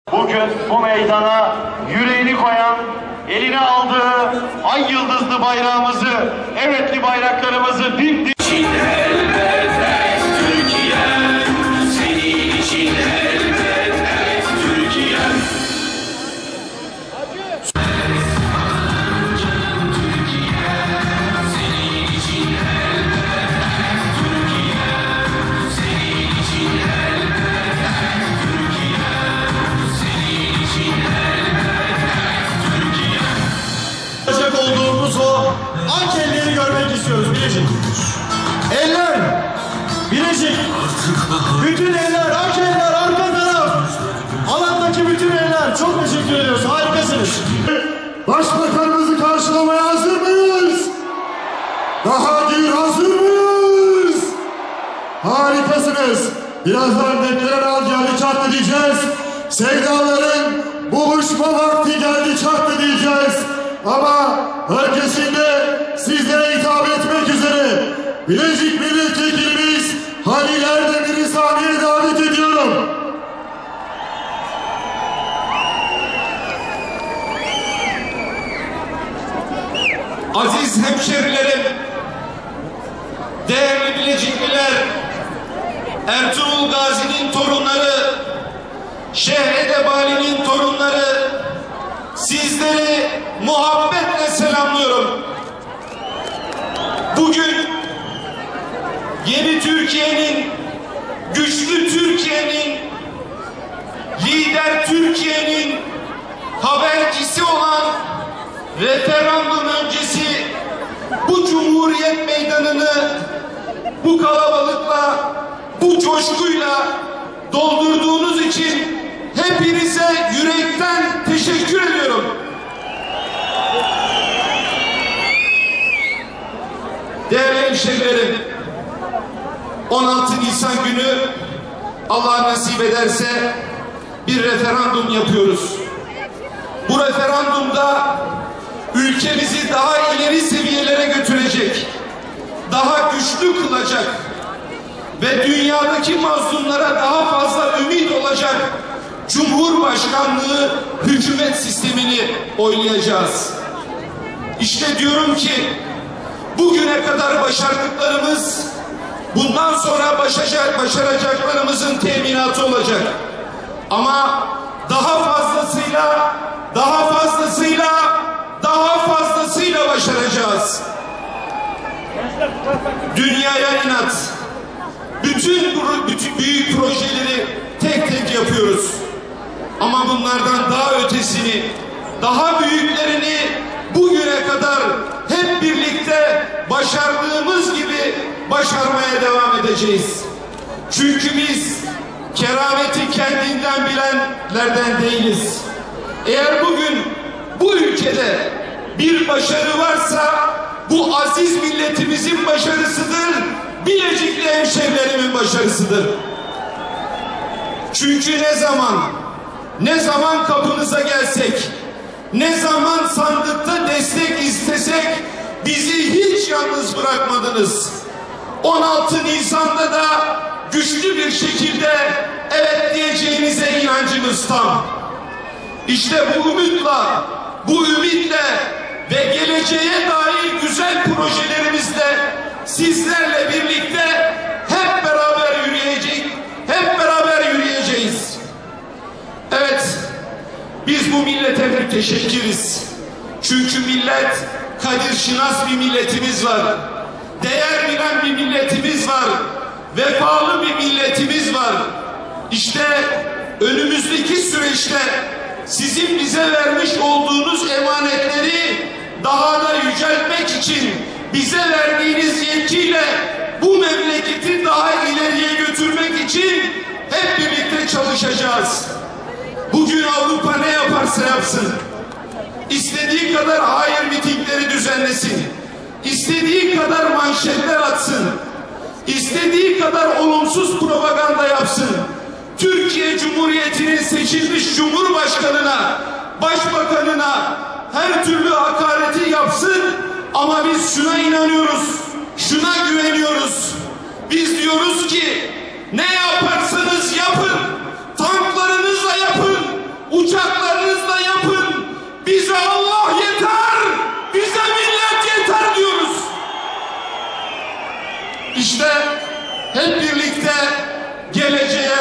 Bugün bu meydana yüreğini koyan, eline aldığı ay yıldızlı bayrağımızı, evetli bayraklarımızı dimdik... olduğumuz o ankelleri görmek istiyoruz Bilecik. Eller, Bilecik, bütün eller, ankeller, arka taraf, alandaki bütün eller, çok teşekkür ediyoruz, harikasınız. Başbakanımızı karşılamaya hazır mıyız? Daha değil, hazır mıyız? Harikasınız. Birazdan bekleyen al geldi çattı diyeceğiz. Sevdaların buluşma vakti geldi çattı diyeceğiz. Ama herkesin de sizlere hitap etmek üzere Bilecik Milletvekilimiz Halil Erdemir'i sahneye davet ediyorum. Aziz hemşerilerim, değerli Bilecikliler, Ertuğrul Gazi'nin torunları, Şeyh Edebali'nin torunları, sizleri muhabbetle selamlıyorum. Bugün yeni Türkiye'nin, güçlü Türkiye'nin, lider Türkiye'nin habercisi olan referandum öncesi bu Cumhuriyet Meydanı'nı bu kalabalıkla, bu coşkuyla doldurduğunuz için hepinize yürekten teşekkür ediyorum. Değerli hemşehrilerim, 16 Nisan günü Allah nasip ederse bir referandum yapıyoruz. Bu referandumda ülkemizi daha ileri seviyelere götürecek, daha güçlü kılacak ve dünyadaki mazlumlara daha fazla ümit olacak Cumhurbaşkanlığı hükümet sistemini oylayacağız. İşte diyorum ki bugüne kadar başardıklarımız bundan sonra başaracaklarımızın teminatı olacak. Ama daha fazlasıyla başaracağız. Dünyaya inat. Bütün büyük projeleri tek tek yapıyoruz. Ama bunlardan daha ötesini, daha büyüklerini bugüne kadar hep birlikte başardığımız gibi başarmaya devam edeceğiz. Çünkü biz kerameti kendinden bilenlerden değiliz. Eğer bugün bu ülkede bir başarı varsa bu aziz milletimizin başarısıdır, Bilecikli hemşerilerimin başarısıdır. Çünkü ne zaman kapınıza gelsek, ne zaman sandıkta destek istesek bizi hiç yalnız bırakmadınız. 16 Nisan'da da güçlü bir şekilde evet diyeceğinize inancımız tam. İşte bu ümitle ve geleceğe dair güzel projelerimizle sizlerle birlikte hep beraber yürüyeceğiz. Evet, biz bu millete müteşekkiriz. Çünkü millet kadir şinas bir milletimiz var. Değer bilen bir milletimiz var. Vefalı bir milletimiz var. İşte önümüzdeki süreçte sizin bize vermiş olduğunuz emanetleri daha da yüceltmek için bize verdiğiniz yetkiyle bu memleketi daha ileriye götürmek için hep birlikte çalışacağız. Bugün Avrupa ne yaparsa yapsın, istediği kadar hayır mitingleri düzenlesin, istediği kadar manşetler atsın, istediği kadar olumsuz propaganda yapsın, Türkiye Cumhuriyeti'nin seçilmiş Cumhurbaşkanına, Başbakanına her türlü hakareti yapsın, ama biz şuna inanıyoruz, şuna güveniyoruz. Biz diyoruz ki ne yaparsanız yapın, tanklarınızla yapın, uçaklarınızla yapın. Bize Allah yeter, bize millet yeter diyoruz. İşte hep birlikte geleceğe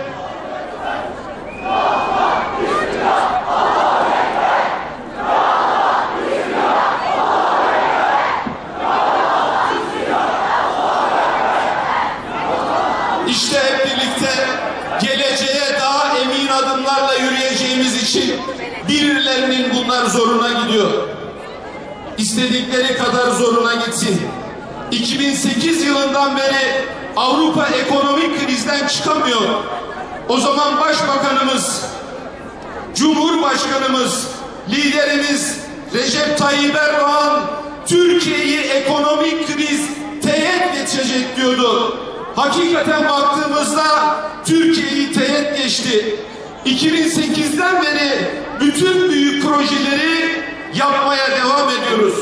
geleceğe daha emin adımlarla yürüyeceğimiz için birilerinin bunlar zoruna gidiyor. İstedikleri kadar zoruna gitsin. 2008 yılından beri Avrupa ekonomik krizden çıkamıyor. O zaman Başbakanımız, Cumhurbaşkanımız, liderimiz Recep Tayyip Erdoğan Türkiye'yi ekonomik kriz teğet geçecek diyordu. Hakikaten baktığımızda Türkiye'yi teğet geçti. 2008'den beri bütün büyük projeleri yapmaya devam ediyoruz.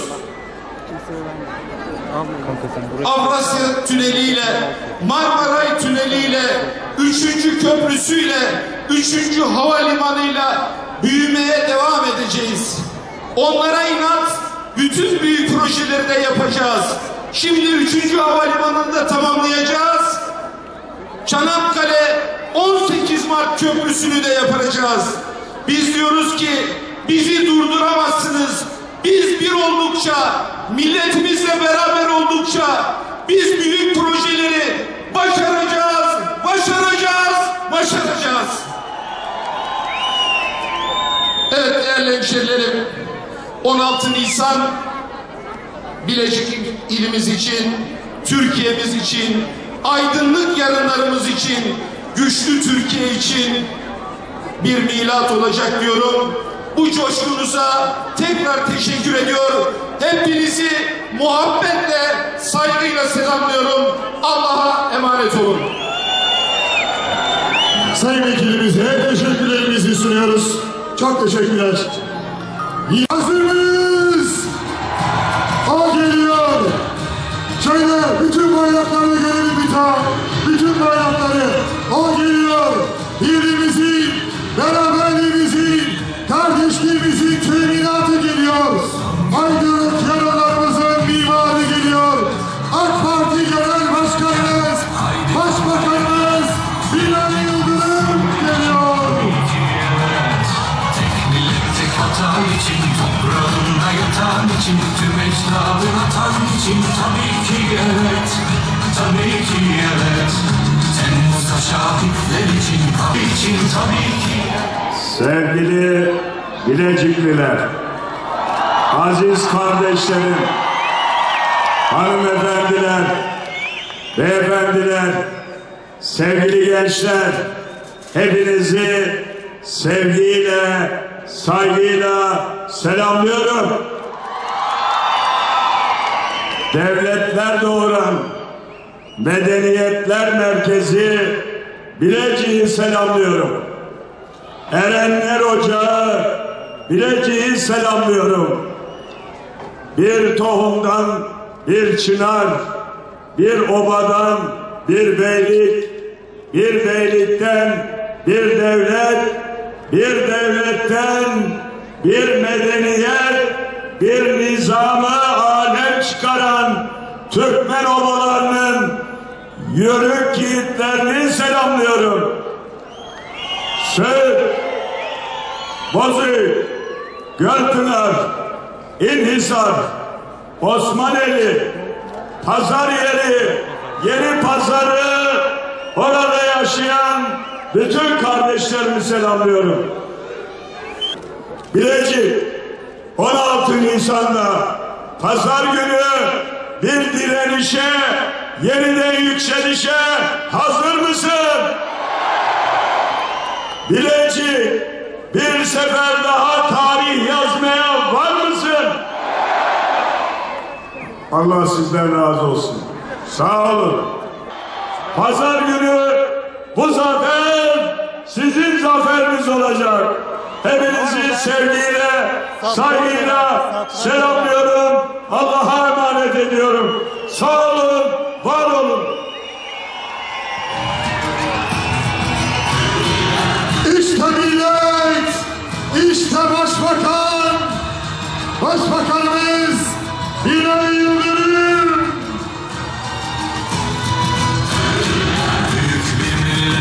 Avrasya Tüneli'yle, Marmaray Tüneli'yle, 3. köprüsüyle, 3. havalimanıyla büyümeye devam edeceğiz. Onlara inat, bütün büyük projeleri de yapacağız. Şimdi 3. havalimanını da tamamlayacağız. Çanakkale 18 Mart köprüsünü de yapacağız. Biz diyoruz ki bizi durduramazsınız. Biz bir oldukça, milletimizle beraber oldukça biz büyük projeleri başaracağız, başaracağız, başaracağız. Evet değerli hemşehrilerim, 16 Nisan Bilecik ilimiz için, Türkiye'miz için, aydınlık yarınlarımız için, güçlü Türkiye için bir milat olacak diyorum. Bu coşkunuza tekrar teşekkür ediyor. Hepinizi muhabbetle, saygıyla selamlıyorum. Allah'a emanet olun. Sayın Vekilimize teşekkürlerimizi sunuyoruz. Çok teşekkürler. Hazır mıyız? O geliyor. Şöyle bütün bayrakları görelim bir tane. Bütün bayrakları. O geliyor. Birliğimizin, beraberliğimizin, kardeşliğimizin teminatı geliyor. Aydınlık yarınlarımızın mimarı geliyor. AK Parti Genel Başkanımız, Başbakanımız Binali Yıldırım geliyor. Tek vatan için, toprağında yatan için, tüm ecdadın atan için tabii ki evet, tabii ki evet. Temmuz'da şahitler için, tabii ki evet. Sevgili Bilecikliler, aziz kardeşlerim, hanımefendiler, beyefendiler, sevgili gençler, hepinizi sevgiyle, saygıyla selamlıyorum. Devletler doğuran Medeniyetler Merkezi Bilecik'i selamlıyorum. Erenler Ocağı Bilecik'i selamlıyorum. Bir tohumdan bir çınar, bir obadan bir beylik, bir beylikten bir devlet, bir devletten bir medeniyet, bir nizamı alem çıkaran Türkmen obalarının yörük yiğitlerini selamlıyorum. Söğüt, Bozüyük, Gölpınar, İnhisar, Osmaneli, Pazaryeri, Yeni Pazarı, orada yaşayan bütün kardeşlerimi selamlıyorum. Bilecik, 16 Nisan'da Pazar günü bir direnişe, yeniden yükselişe hazır mısın? Bilecik, bir sefer daha tarih yazmaya var mısın? Allah sizden razı olsun. Sağ olun. Pazar günü bu zafer sizin zaferiniz olacak. Hepinizi sevgiyle, saygıyla selamlıyorum. Allah'a emanet ediyorum. Sağ olun,